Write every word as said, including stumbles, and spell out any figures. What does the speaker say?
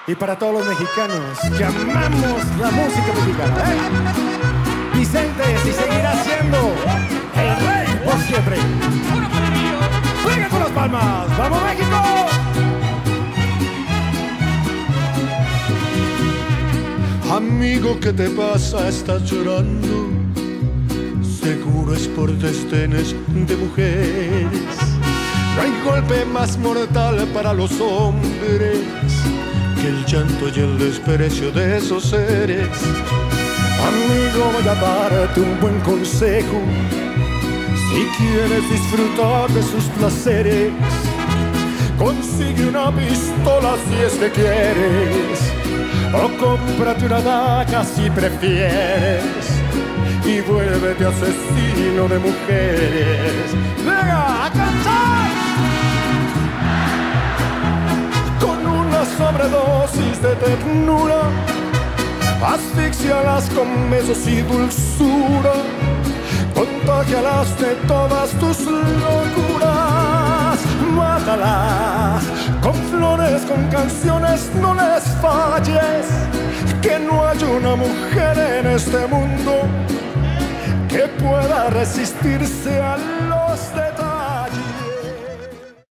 Y para todos los mexicanos que amamos la música mexicana, ¿eh? Vicente, si seguirá siendo el rey por siempre. ¡Venga con las palmas! ¡Vamos, México! Amigo, ¿qué te pasa? Estás llorando. Seguro es por desdenes de mujeres. No hay golpe más mortal para los hombres que el llanto y el desprecio de esos seres. Amigo, voy a darte un buen consejo. Si quieres disfrutar de sus placeres, consigue una pistola si es que quieres, o cómprate una daga si prefieres, y vuélvete asesino de mujeres. ¡Venga, a cantar! Con una sobredosis de ternura, asfixialas con besos y dulzura, contagialas de todas tus locuras. Mátalas con flores, con canciones, no les falles, que no hay una mujer en este mundo que pueda resistirse a los detalles.